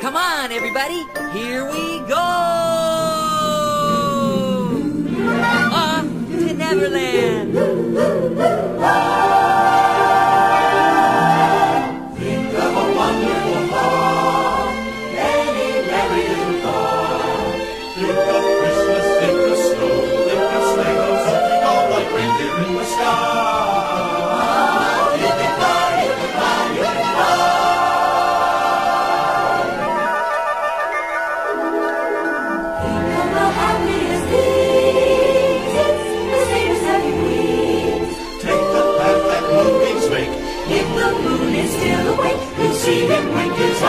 Come on, everybody, here we go! Off to Neverland! Think of a wonderful thought, any merry little thought. Think of Christmas, think of snow, think of sleigh bells, something all like reindeer in the sky. You can fly, you can fly, you can fly. If the moon is still awake, You'll see him wink his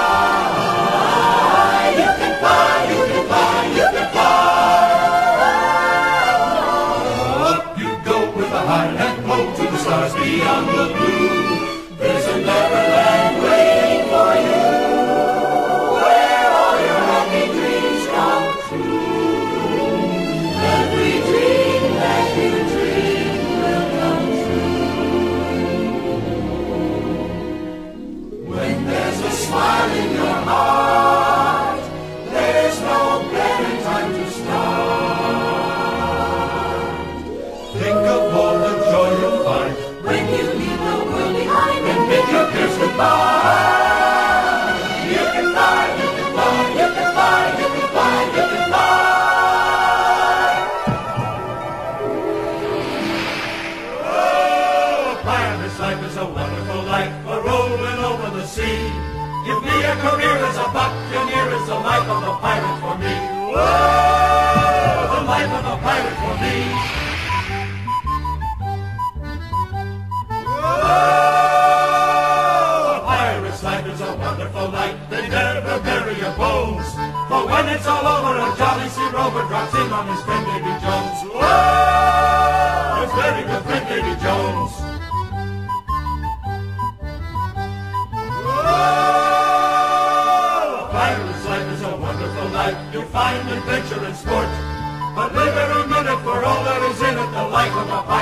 eye. You can fly, you can fly, you can fly. Up you go with a high and low to the stars beyond the blue. There's a Neverland waiting for you, where all your happy dreams come true. Every dream that you dream will come true. When there's a smile in your heart, there's no better time to start. Think of all the joy you'll find when you leave the world behind and bid your cares goodbye. You can fly, you can fly, you can fly, you can fly, you can fly. Oh, pirate's life is a wonderful life, a rolling over the sea. Give me a career as a buccaneer, is the life of a pirate for me. Whoa, the life of a pirate for me. Whoa, a pirate's life is a wonderful life. They never bury your bones, for when it's all over, a jolly sea rover drops in on his friend Davy Jones. Whoa, his very good friend Davy Jones. Whoa, a pirate's life is a wonderful life. You'll find adventure and sport, but live every minute for all that is in it. The life of a pirate.